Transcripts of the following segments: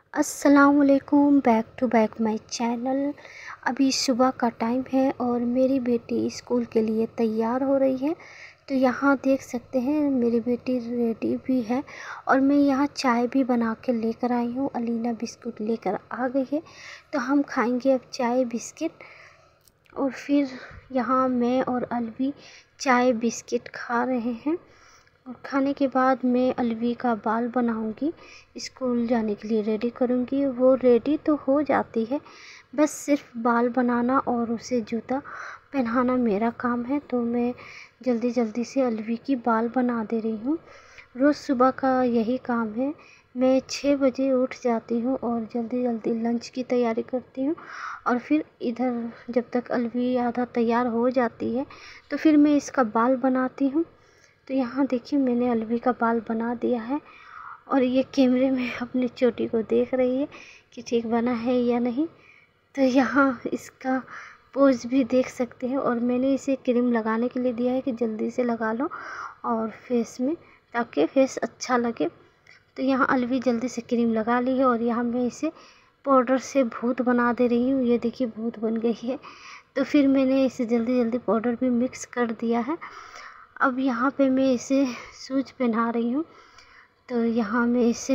अस्सलामुअलैकुम, back to back my channel. अभी सुबह का टाइम है और मेरी बेटी स्कूल के लिए तैयार हो रही है। तो यहाँ देख सकते हैं मेरी बेटी रेडी भी है और मैं यहाँ चाय भी बना के लेकर आई हूँ। अलीना बिस्कुट लेकर आ गई है, तो हम खाएंगे अब चाय बिस्किट। और फिर यहाँ मैं और अलवी चाय बिस्किट खा रहे हैं। और खाने के बाद मैं अलवी का बाल बनाऊंगी, स्कूल जाने के लिए रेडी करूंगी। वो रेडी तो हो जाती है, बस सिर्फ बाल बनाना और उसे जूता पहनाना मेरा काम है। तो मैं जल्दी जल्दी से अलवी की बाल बना दे रही हूँ। रोज़ सुबह का यही काम है। मैं 6 बजे उठ जाती हूँ और जल्दी जल्दी लंच की तैयारी करती हूँ। और फिर इधर जब तक अलवी आधा तैयार हो जाती है तो फिर मैं इसका बाल बनाती हूँ। तो यहाँ देखिए मैंने अलवी का बाल बना दिया है और ये कैमरे में अपनी चोटी को देख रही है कि ठीक बना है या नहीं। तो यहाँ इसका पोज भी देख सकते हैं। और मैंने इसे क्रीम लगाने के लिए दिया है कि जल्दी से लगा लो और फेस में, ताकि फेस अच्छा लगे। तो यहाँ अलवी जल्दी से क्रीम लगा ली है और यहाँ मैं इसे पाउडर से भूत बना दे रही हूँ। ये देखिए भूत बन गई है। तो फिर मैंने इसे जल्दी जल्दी पाउडर भी मिक्स कर दिया है। अब यहाँ पे मैं इसे शूज पहना रही हूँ। तो यहाँ मैं इसे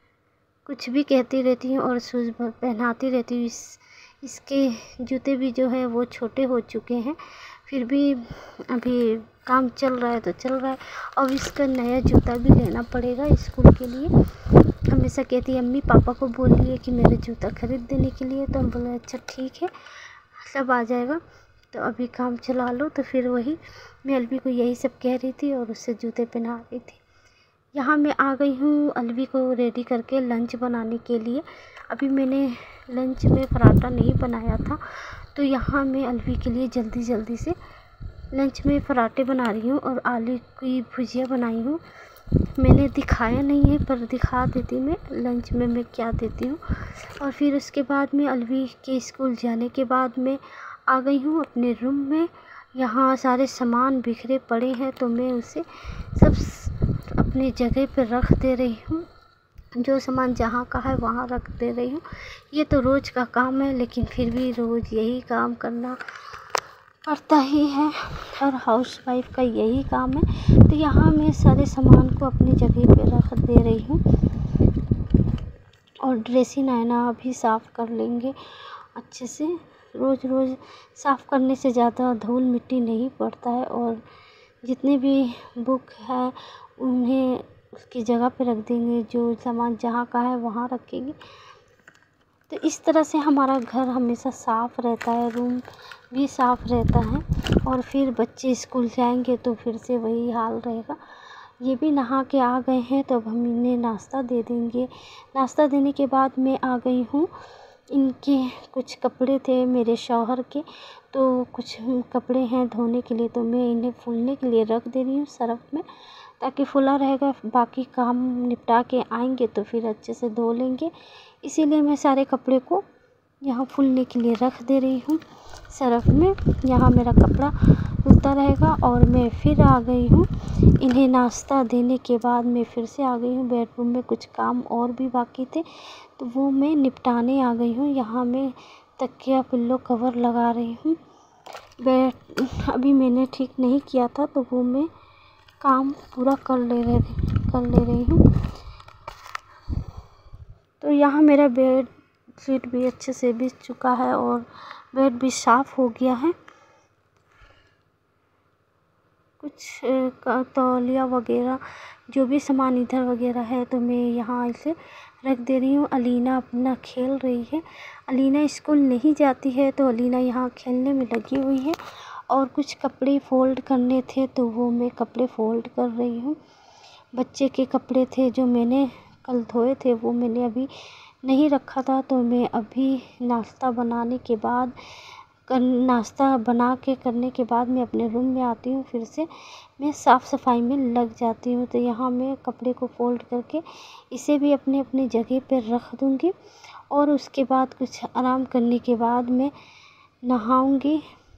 कुछ भी कहती रहती हूँ और शूज पहनाती रहती हूँ। इसके जूते भी जो है वो छोटे हो चुके हैं, फिर भी अभी काम चल रहा है तो चल रहा है। अब इसका नया जूता भी लेना पड़ेगा स्कूल के लिए। हमेशा कहती है अम्मी पापा को बोलिए कि मेरे जूता खरीद देने के लिए। तो हम बोले अच्छा ठीक है, सब आ जाएगा। तो अभी काम चला लो। तो फिर वही मैं अलवी को यही सब कह रही थी और उससे जूते पहना रही थी। यहाँ मैं आ गई हूँ अलवी को रेडी करके लंच बनाने के लिए। अभी मैंने लंच में पराठा नहीं बनाया था, तो यहाँ मैं अलवी के लिए जल्दी जल्दी से लंच में पराठे बना रही हूँ और आलू की भुजिया बनाई हूँ। मैंने दिखाया नहीं है पर दिखा देती मैं लंच में मैं क्या देती हूँ। और फिर उसके बाद में अलवी के स्कूल जाने के बाद मैं आ गई हूँ अपने रूम में। यहाँ सारे सामान बिखरे पड़े हैं तो मैं उसे सब अपनी जगह पर रख दे रही हूँ। जो सामान जहाँ का है वहाँ रख दे रही हूँ। ये तो रोज़ का काम है, लेकिन फिर भी रोज़ यही काम करना पड़ता ही है। हर हाउसवाइफ का यही काम है। तो यहाँ मैं सारे सामान को अपनी जगह पे रख दे रही हूँ। और ड्रेसिंग आईना भी साफ़ कर लेंगे अच्छे से। रोज़ रोज़ साफ़ करने से ज़्यादा धूल मिट्टी नहीं पड़ता है। और जितने भी बुक है उन्हें उसकी जगह पे रख देंगे, जो सामान जहाँ का है वहाँ रखेंगे। तो इस तरह से हमारा घर हमेशा साफ़ रहता है, रूम भी साफ़ रहता है। और फिर बच्चे स्कूल जाएंगे तो फिर से वही हाल रहेगा। ये भी नहा के आ गए हैं तो अब हम इन्हें नाश्ता दे देंगे। नाश्ता देने के बाद मैं आ गई हूँ, इनके कुछ कपड़े थे मेरे शौहर के, तो कुछ कपड़े हैं धोने के लिए। तो मैं इन्हें फूलने के लिए रख दे रही हूँ सर्फ़ में, ताकि फुला रहेगा। बाकी काम निपटा के आएंगे तो फिर अच्छे से धो लेंगे। इसीलिए मैं सारे कपड़े को यहाँ फूलने के लिए रख दे रही हूँ सर्फ़ में। यहाँ मेरा कपड़ा धुलता रहेगा। और मैं फिर आ गई हूँ इन्हें नाश्ता देने के बाद मैं फिर से आ गई हूँ बेडरूम में। कुछ काम और भी बाकी थे तो वो मैं निपटाने आ गई हूँ। यहाँ मैं तकिया पिल्लो कवर लगा रही हूँ। बेड अभी मैंने ठीक नहीं किया था तो वो मैं काम पूरा कर ले रही हूँ। तो यहाँ मेरा बेड शीट भी अच्छे से बिछ चुका है और बेड भी साफ़ हो गया है। कुछ तौलिया वगैरह जो भी सामान इधर वगैरह है तो मैं यहाँ इसे रख दे रही हूँ। अलीना अपना खेल रही है। अलीना स्कूल नहीं जाती है तो अलीना यहाँ खेलने में लगी हुई है। और कुछ कपड़े फ़ोल्ड करने थे तो वो मैं कपड़े फ़ोल्ड कर रही हूँ। बच्चे के कपड़े थे जो मैंने कल धोए थे वो मैंने अभी नहीं रखा था। तो मैं अभी नाश्ता बनाने के बाद नाश्ता बना के करने के बाद मैं अपने रूम में आती हूँ। फिर से मैं साफ़ सफाई में लग जाती हूँ। तो यहाँ मैं कपड़े को फ़ोल्ड करके इसे भी अपने अपनी जगह पर रख दूँगी। और उसके बाद कुछ आराम करने के बाद मैं नहाऊँगी।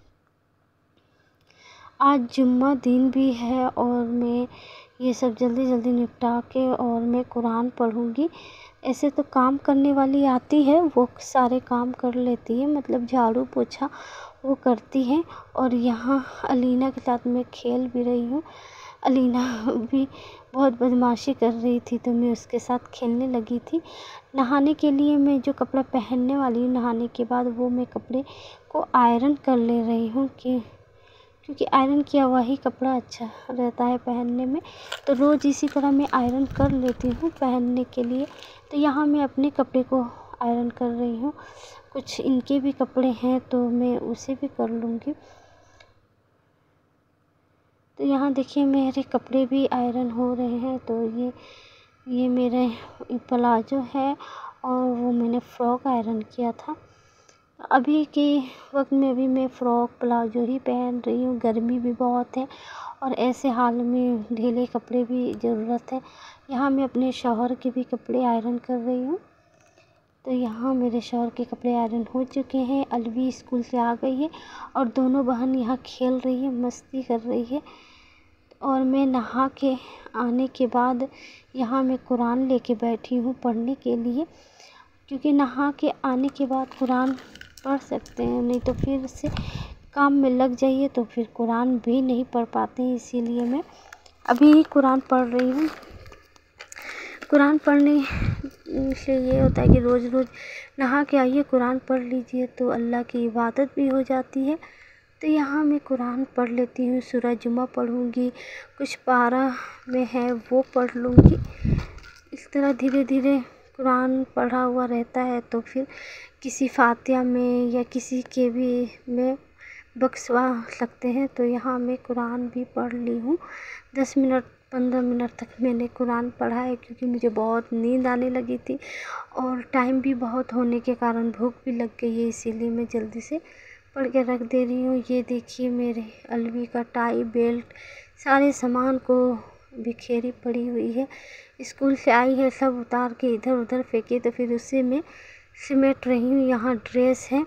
आज जुम्मा दिन भी है और मैं ये सब जल्दी जल्दी निपटा के और मैं कुरान पढ़ूँगी। ऐसे तो काम करने वाली आती है, वो सारे काम कर लेती है, मतलब झाड़ू पोछा वो करती है। और यहाँ अलीना के साथ मैं खेल भी रही हूँ। अलीना भी बहुत बदमाशी कर रही थी तो मैं उसके साथ खेलने लगी थी। नहाने के लिए मैं जो कपड़ा पहनने वाली हूँ नहाने के बाद, वो मैं कपड़े को आयरन कर ले रही हूँ क्योंकि आयरन किया हुआ ही कपड़ा अच्छा रहता है पहनने में। तो रोज़ इसी तरह मैं आयरन कर लेती हूँ पहनने के लिए। तो यहाँ मैं अपने कपड़े को आयरन कर रही हूँ। कुछ इनके भी कपड़े हैं तो मैं उसे भी कर लूँगी। तो यहाँ देखिए मेरे कपड़े भी आयरन हो रहे हैं। तो ये मेरे प्लाजो है और वो मैंने फ़्रॉक आयरन किया था। अभी के वक्त में अभी मैं फ़्रॉक प्लाजो ही पहन रही हूँ। गर्मी भी बहुत है और ऐसे हाल में ढीले कपड़े भी ज़रूरत है। यहाँ मैं अपने शौहर के भी कपड़े आयरन कर रही हूँ। तो यहाँ मेरे शौहर के कपड़े आयरन हो चुके हैं। अलवी स्कूल से आ गई है और दोनों बहन यहाँ खेल रही है, मस्ती कर रही है। और मैं नहा के आने के बाद यहाँ मैं कुरान लेके बैठी हूँ पढ़ने के लिए, क्योंकि नहा के आने के बाद कुरान पढ़ सकते हैं, नहीं तो फिर से काम में लग जाइए तो फिर कुरान भी नहीं पढ़ पाते हैं। इसीलिए मैं अभी कुरान पढ़ रही हूँ। कुरान पढ़ने से ये होता है कि रोज़ रोज़ नहा के आइए कुरान पढ़ लीजिए तो अल्लाह की इबादत भी हो जाती है। तो यहाँ मैं कुरान पढ़ लेती हूँ। सूरह जुमा पढ़ूँगी, कुछ पारा में है वो पढ़ लूँगी। इस तरह धीरे धीरे कुरान पढ़ा हुआ रहता है तो फिर किसी फातिहा में या किसी के भी में बख्शवा सकते हैं। तो यहाँ मैं कुरान भी पढ़ ली हूँ। 10 मिनट 15 मिनट तक मैंने कुरान पढ़ा है, क्योंकि मुझे बहुत नींद आने लगी थी और टाइम भी बहुत होने के कारण भूख भी लग गई है, इसीलिए मैं जल्दी से पढ़ के रख दे रही हूँ। ये देखिए मेरे अलवी का टाई बेल्ट सारे सामान को बिखेरी पड़ी हुई है। स्कूल से आई है सब उतार के इधर उधर फेंके तो फिर उसे मैं सिमेट रही हूँ। यहाँ ड्रेस है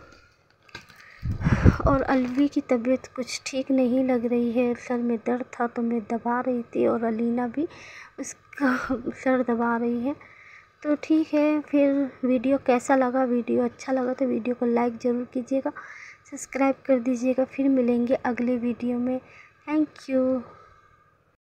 और अलवी की तबीयत कुछ ठीक नहीं लग रही है, सर में दर्द था तो मैं दबा रही थी और अलीना भी उसका सर दबा रही है। तो ठीक है, फिर वीडियो कैसा लगा? वीडियो अच्छा लगा तो वीडियो को लाइक ज़रूर कीजिएगा, सब्सक्राइब कर दीजिएगा। फिर मिलेंगे अगले वीडियो में। Thank you.